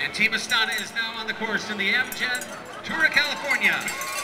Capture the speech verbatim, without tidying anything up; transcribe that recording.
And Team Astana is now on the course in the Amgen Tour of California.